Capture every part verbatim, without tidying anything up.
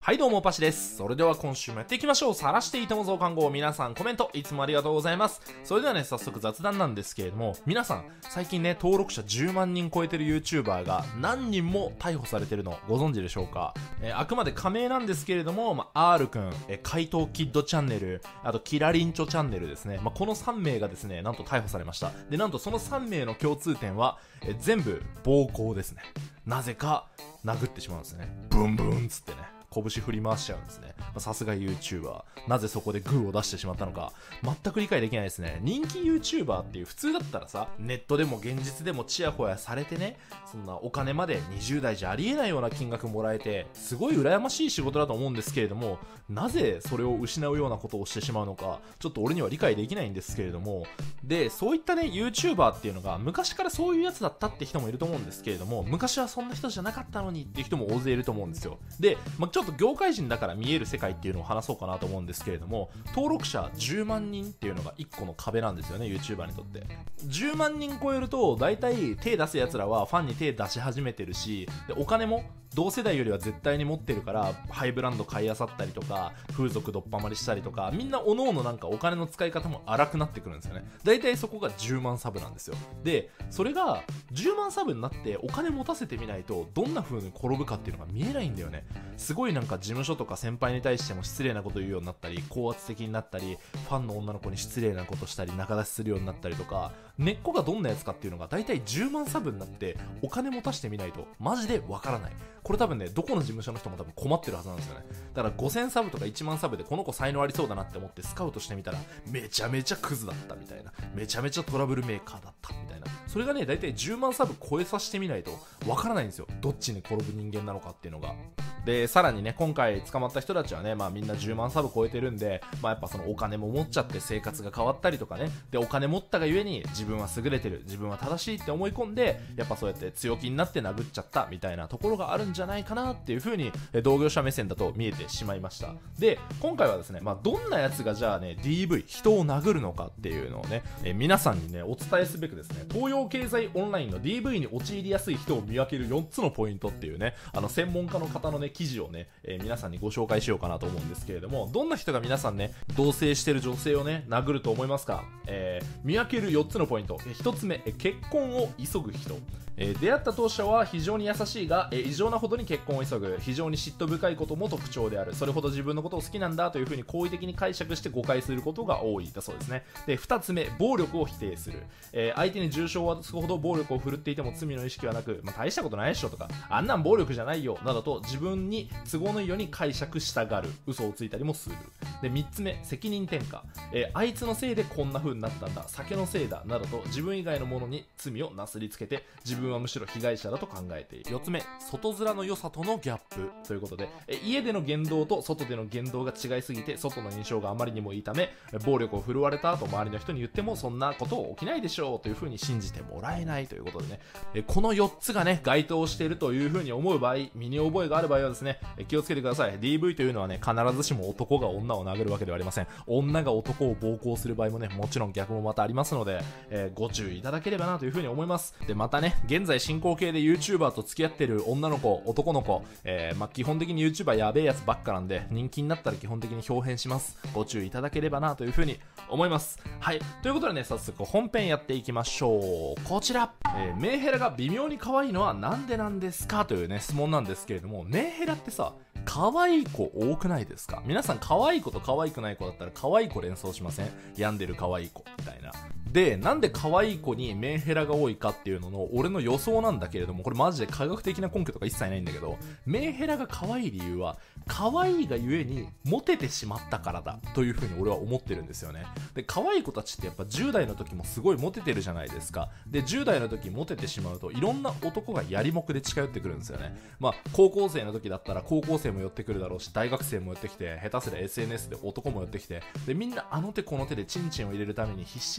はいどうもパシです。それでは今週もやっていきましょう。晒していても増刊号、皆さんコメントいつもありがとうございます。それではね、早速雑談なんですけれども、皆さん最近ね、登録者じゅうまんにん超えてる YouTuber が何人も逮捕されてるのご存知でしょうか。えー、あくまで仮名なんですけれども、まあ、R くん、えー、怪盗キッドチャンネル、あとキラリンチョチャンネルですね。まあ、このさんめいがですね、なんと逮捕されました。で、なんとそのさんめいの共通点は、えー、全部暴行ですね。なぜか殴ってしまうんですね。ブンブンつってね。拳振り回しちゃうんですね。さすが YouTuber。なぜそこでグーを出してしまったのか、全く理解できないですね。人気 YouTuber っていう普通だったらさ、ネットでも現実でもチヤホヤされてね、そんなお金までにじゅうだいじゃありえないような金額もらえて、すごい羨ましい仕事だと思うんですけれども、なぜそれを失うようなことをしてしまうのか、ちょっと俺には理解できないんですけれども、で、そういったね、YouTuber っていうのが、昔からそういうやつだったって人もいると思うんですけれども、昔はそんな人じゃなかったのにっていう人も大勢いると思うんですよ。で、まあ、ちょっと業界人だから見える世界っていうのを話そうかなと思うんですけれども、登録者じゅうまんにんっていうのがいっこの壁なんですよね、 YouTuber にとって。じゅうまんにん超えると大体手出すやつらはファンに手出し始めてるし、でお金も同世代よりは絶対に持ってるからハイブランド買い漁ったりとか風俗どっぱまりしたりとか、みんなおのおのなんかお金の使い方も荒くなってくるんですよね。大体そこがじゅうまんサブなんですよ。でそれがじゅうまんサブになってお金持たせてみないとどんな風に転ぶかっていうのが見えないんだよね。すごいなんか事務所とか先輩に対しても失礼なこと言うようになったり、高圧的になったり、ファンの女の子に失礼なことしたり仲出しするようになったりとか、根っこがどんなやつかっていうのが大体じゅうまんサブになってお金持たしてみないとマジでわからない。これ多分ね、どこの事務所の人も多分困ってるはずなんですよね。だからごせんサブとかいちまんサブでこの子才能ありそうだなって思ってスカウトしてみたらめちゃめちゃクズだったみたいな、めちゃめちゃトラブルメーカーだったみたいな、それがね大体じゅうまんサブ超えさせてみないとわからないんですよ、どっちに転ぶ人間なのかっていうのが。でさらにね、今回捕まった人たちはね、まあみんなじゅうまんサブ超えてるんで、まあやっぱそのお金も持っちゃって生活が変わったりとかね、でお金持ったがゆえに自分は優れてる、自分は正しいって思い込んで、やっぱそうやって強気になって殴っちゃったみたいなところがあるんじゃないかなっていう風に同業者目線だと見えてしまいました。で今回はですね、まあどんなやつがじゃあね ディーブイ 人を殴るのかっていうのをね、え皆さんにねお伝えすべくですね、東洋経済オンラインの ディーブイ に陥りやすい人を見分けるよっつのポイントっていうね、あの専門家の方のね記事をね、えー、皆さんにご紹介しようかなと思うんですけれども、どんな人が皆さんね同棲してる女性をね殴ると思いますか。えー、見分けるよっつのポイント。ひとつめ、結婚を急ぐ人。えー、出会った当初は非常に優しいが、えー、異常なほどに結婚を急ぐ、非常に嫉妬深いことも特徴である、それほど自分のことを好きなんだというふうに好意的に解釈して誤解することが多いだそうですね。でふたつめ、暴力を否定する。えー、相手に重傷を負つほど暴力を振るっていても罪の意識はなく、まあ、大したことないでしょとか、あんなん暴力じゃないよなどと自分に都合のいいように解釈したがる、嘘をついたりもする。でみっつめ、責任転嫁。えー、あいつのせいでこんな風になったんだ、酒のせいだなどと自分以外のものに罪をなすりつけて、自分はむしろ被害者だと考えている。よっつめ、外面の良さとのギャップということで、え家での言動と外での言動が違いすぎて外の印象があまりにもいいため、暴力を振るわれた後周りの人に言ってもそんなこと起きないでしょうという風に信じてもらえないということでね、えこのよっつがね該当しているという風に思う場合、身に覚えがある場合はですね、気をつけてください。 ディーブイ というのはね必ずしも男が女を殴るわけではありません。女が男を暴行する場合もねもちろん逆もまたありますので、えー、ご注意いただければなという風に思います。でまたね、現在進行形で YouTuber と付き合ってる女の子男の子、えー、まあ基本的に YouTuber やべえやつばっかなんで、人気になったら基本的に表変します。ご注意いただければなという風に思います。はい、ということでね、早速本編やっていきましょう。こちら、えー、メンヘラが微妙に可愛いのはなんでなんですかというね質問なんですけれども、メンヘラってさ可愛い子多くないですか。皆さん可愛い子と可愛くない子だったら可愛い子連想しません？病んでる可愛い子みたいな。でなんで可愛い子にメンヘラが多いかっていうのの俺の予想なんだけれども、これマジで科学的な根拠とか一切ないんだけど、メンヘラが可愛い理由は可愛いがゆえにモテてしまったからだというふうに俺は思ってるんですよね。で可愛い子たちってやっぱじゅう代の時もすごいモテてるじゃないですか。でじゅう代の時モテてしまうといろんな男がやりもくで近寄ってくるんですよね。まあ高校生の時だったら高校生も寄ってくるだろうし、大学生も寄ってきて、下手すりゃ エスエヌエス で男も寄ってきて、でみんなあの手この手でチンチンを入れるために必死におだてる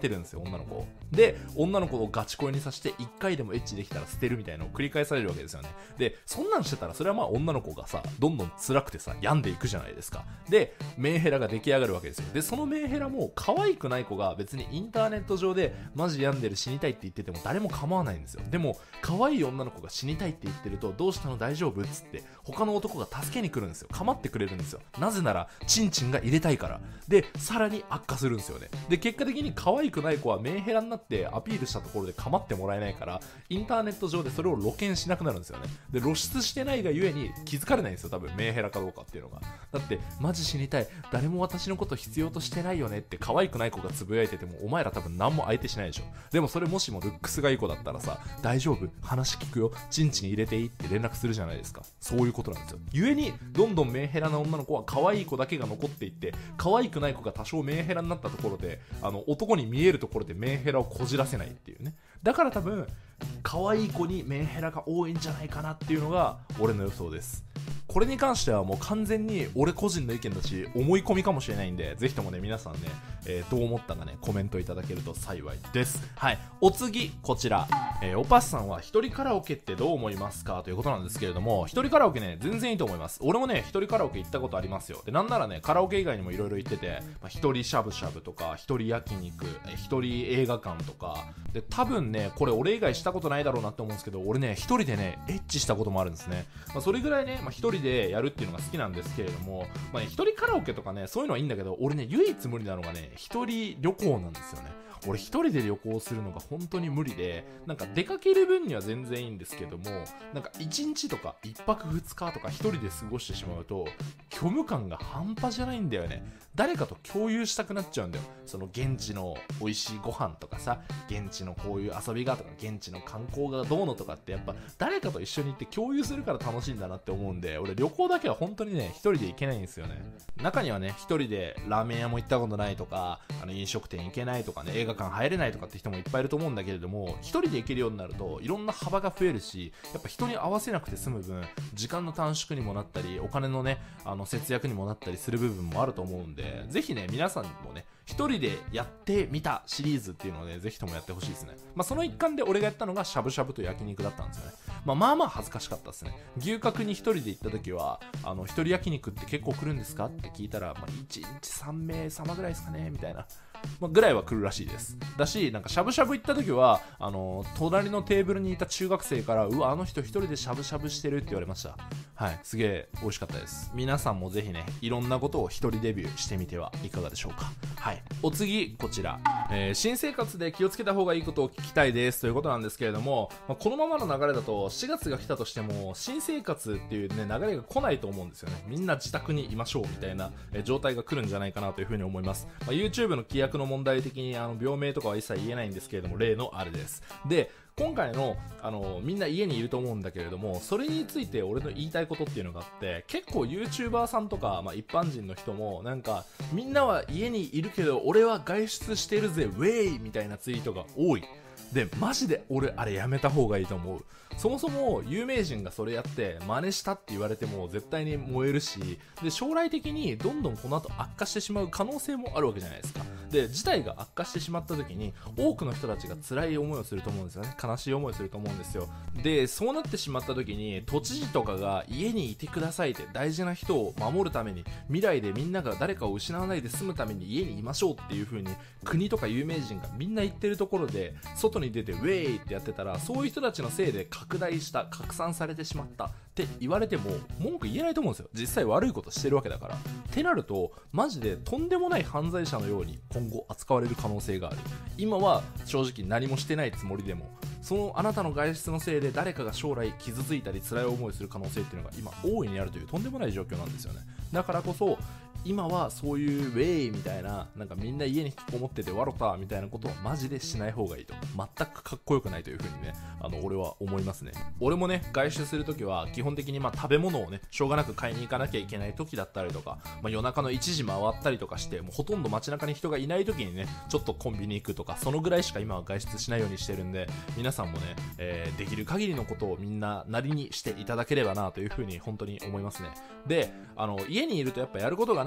るんですよ、女の子を。で、女の子をガチ恋にさせていっかいでもエッチできたら捨てるみたいなのを繰り返されるわけですよね。で、そんなんしてたらそれはまあ女の子がさ、どんどん辛くてさ、病んでいくじゃないですか。で、メンヘラが出来上がるわけですよ。で、そのメンヘラも可愛くない子が別にインターネット上でマジ病んでる、死にたいって言ってても誰も構わないんですよ。でも可愛い女の子が死にたいって言ってると、どうしたの大丈夫っつって他の男が助けに来るんですよ。構ってくれるんですよ。なぜならチンチンが入れたいから。で、さらに悪化するんですよね。で、結果的に可愛くない子はメンヘラになってアピールしたところで構ってもらえないから、インターネット上でそれを露見しなくなるんですよね。で、露出してないがゆえに気づかれないんですよ、多分メンヘラかどうかっていうのが。だってマジ死にたい、誰も私のこと必要としてないよねって可愛くない子がつぶやいてても、お前ら多分何も相手しないでしょ。でもそれもしもルックスがいい子だったらさ、大丈夫、話聞くよ、チンチン入れていいって連絡するじゃないですか。そういうことなんですよ。ゆえにどんどんメンヘラな女の子は可愛い子だけが残っていって、可愛くない子が多少メンヘラになったところで、あの男に見えるところでメンヘラをこじらせないっていうね。だから多分可愛い子にメンヘラが多いんじゃないかなっていうのが俺の予想です。これに関してはもう完全に俺個人の意見だし、思い込みかもしれないんで、ぜひともね皆さんね、えー、どう思ったかねコメントいただけると幸いです。はい、お次こちら、えー、おパスさんは一人カラオケってどう思いますかということなんですけれども、一人カラオケね全然いいと思います。俺もね一人カラオケ行ったことありますよ。で、なんならねカラオケ以外にもいろいろ行ってて、まあ、一人しゃぶしゃぶとか一人焼肉、一人映画館とかで、多分ねこれ俺以外したことないだろうなって思うんですけど、俺ね一人でねエッチしたこともあるんですね。まあ、それぐらいね、まあ、一人でやるっていうのが好きなんですけれども、まあね、一人カラオケとかねそういうのはいいんだけど、俺ね唯一無理なのがね一人旅行なんですよね。俺一人で旅行するのが本当に無理で、なんか出かける分には全然いいんですけども、なんかいちにちとかいっぱくふつかとか一人で過ごしてしまうと虚無感が半端じゃないんだよね。誰かと共有したくなっちゃうんだよ。その現地の美味しいご飯とかさ、現地のこういう遊びがとか、現地の観光がどうのとかってやっぱ誰かと一緒に行って共有するから楽しいんだなって思うんで、俺旅行だけは本当にね一人で行けないんですよね。中にはね一人でラーメン屋も行ったことないとか、あの飲食店行けないとかね、映画館入れないとかって人もいっぱいいると思うんだけれども、一人で行けるようになるといろんな幅が増えるし、やっぱ人に合わせなくて済む分時間の短縮にもなったり、お金のねあの節約にもなったりする部分もあると思うんで、ぜひね皆さんもね一人でやってみたシリーズっていうのをねぜひともやってほしいですね。まあその一環で俺がやったのがしゃぶしゃぶと焼肉だったんですよね。まあまあまあ恥ずかしかったですね。牛角に一人で行った時は、あの一人焼肉って結構来るんですかって聞いたら、まあいちにちさんめいさまぐらいですかねみたいな、まあ、ぐらいは来るらしいです。だし、なんかしゃぶしゃぶ行った時はあの隣のテーブルにいた中学生から、うわあの人一人でしゃぶしゃぶしてるって言われました。はい、すげえ美味しかったです。皆さんもぜひねいろんなことを一人デビューしてみてはいかがでしょうか。はい、お次こちら、えー、新生活で気をつけた方がいいことを聞きたいですということなんですけれども、まあ、このままの流れだとしがつが来たとしても新生活っていうね流れが来ないと思うんですよね。みんな自宅にいましょうみたいな、えー、状態が来るんじゃないかなというふうに思います。まあ、YouTube の規約の問題的にあの病名とかは一切言えないんですけれども、例のあれです。で、今回の、あのみんな家にいると思うんだけれども、それについて俺の言いたいことっていうのがあって、結構 YouTuber さんとか、まあ、一般人の人もなんかみんなは家にいるけど俺は外出してるぜウェイみたいなツイートが多い。でマジで俺あれやめた方がいいと思う。そもそも有名人がそれやって真似したって言われても絶対に燃えるし、で将来的にどんどんこの後悪化してしまう可能性もあるわけじゃないですか。で事態が悪化してしまった時に多くの人たちが辛い思いをすると思うんですよね。悲しい思いをすると思うんですよ。でそうなってしまった時に都知事とかが家にいてくださいって大事な人を守るために、未来でみんなが誰かを失わないで済むために家にいましょうっていう風に国とか有名人がみんな言ってるところで外に出てウェイってやってたら、そういう人たちのせいで拡大した拡散されてしまったって言われても文句言えないと思うんですよ。実際悪いことしてるわけだから。ってなるとマジでとんでもない犯罪者のように今後扱われる可能性がある。今は正直何もしてないつもりでも、そのあなたの外出のせいで誰かが将来傷ついたり辛い思いする可能性っていうのが今大いにあるというとんでもない状況なんですよね。だからこそ今はそういうウェイみたいな、なんかみんな家に引きこもっててわろたみたいなことはマジでしない方がいいと、全くかっこよくないという風にね、あの俺は思いますね。俺もね外出するときは基本的にまあ食べ物をねしょうがなく買いに行かなきゃいけない時だったりとか、まあ、夜中のいちじ回ったりとかして、もうほとんど街中に人がいない時にねちょっとコンビニ行くとか、そのぐらいしか今は外出しないようにしてるんで、皆さんもね、えー、できる限りのことをみんななりにしていただければなという風に本当に思いますね。で、あの家にいるとやっぱやることが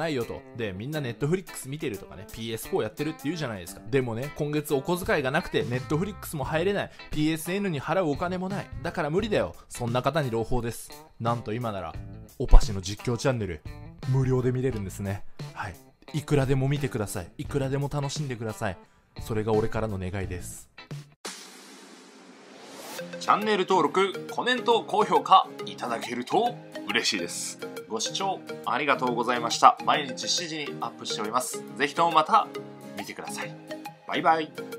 ないよと。で、みんなネットフリックス見てるとかね、ピーエスフォー やってるって言うじゃないですか。でもね、今月お小遣いがなくてネットフリックスも入れない、 ピーエスエヌ に払うお金もない、だから無理だよ。そんな方に朗報です。なんと今ならオパシの実況チャンネル無料で見れるんですね。はい、いくらでも見てください。いくらでも楽しんでください。それが俺からの願いです。チャンネル登録、コメント、高評価いただけると嬉しいです。ご視聴ありがとうございました。毎日しちじにアップしております。ぜひともまた見てください。バイバイ。